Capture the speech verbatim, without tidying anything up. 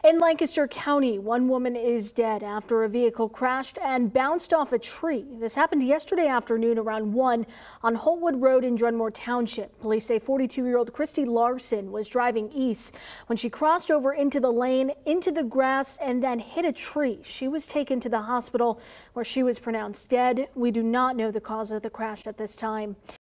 In Lancaster County, one woman is dead after a vehicle crashed and bounced off a tree. This happened yesterday afternoon around one on Holtwood Road in Drummore Township. Police say forty-two-year-old Christy Larson was driving east when she crossed over into the lane, into the grass, and then hit a tree. She was taken to the hospital where she was pronounced dead. We do not know the cause of the crash at this time.